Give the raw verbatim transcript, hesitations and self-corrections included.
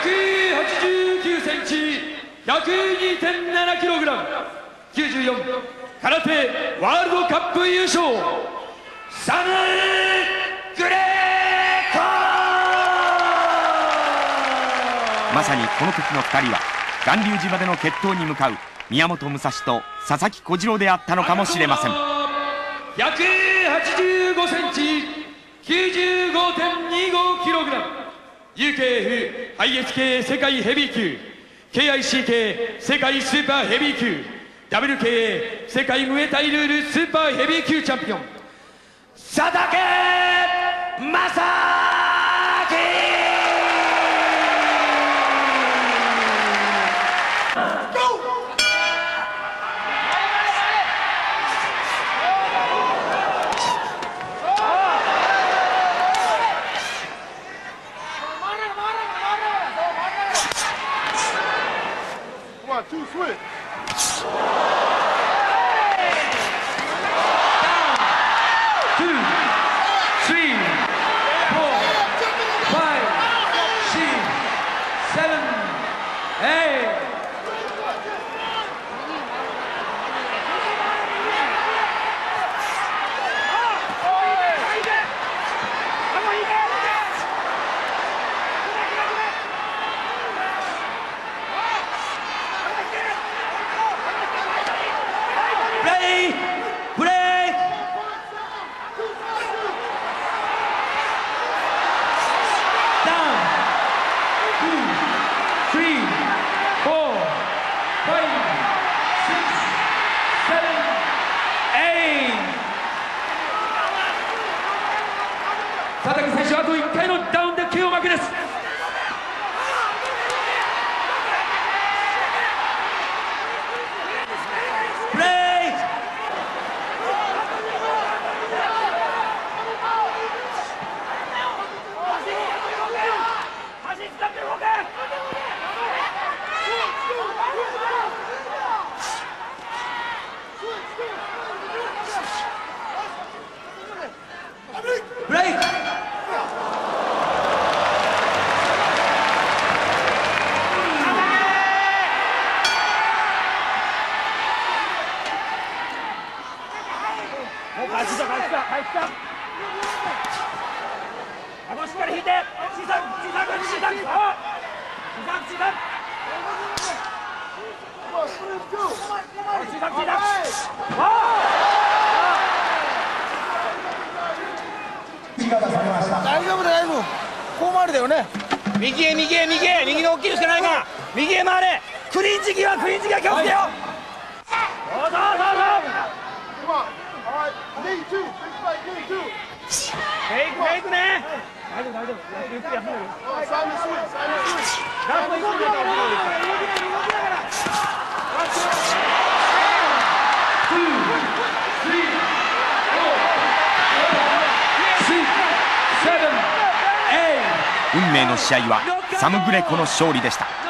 はちじゅうきゅうセンチ、ひゃくにてんななキログラム、きゅうじゅうよん空手ワールドカップ優勝、サム・グレーコ。 まさにこの時のふたりは巌流島での決闘に向かう宮本武蔵と佐々木小次郎であったのかもしれません。 ひゃくはちじゅうごセンチ、きゅうじゅうごてんにごキログラム、ユーケーエフ ハイエスケー 世界ヘビー級、 ケーアイシーケー 世界スーパーヘビー級、 ダブリューケーエー 世界ムエタイルールスーパーヘビー級チャンピオン、佐竹正明。 Too swift. Down, two, three, four, five, six, seven, eight. Play! Play! Down! Two, three, four, five, six, seven, eight. 佐竹選手、あといっかいのダウンで ケーオー 負けです。ブレイク。 もう返した返した返した。顎しっかり引いて。小さく小さく小さく。小さく小さく。小さく小さく。大丈夫大丈夫。こう回るだよね。右へ右へ右へ右の大きいしかないから右へ回れ。クリンチ際クリンチ際気をつけよ。そうそうそうそう。フェイクフェイクね。大丈夫大丈夫。ゆっくり休んでる。ラストいくんだから。 運命の試合はサム・グレコの勝利でした。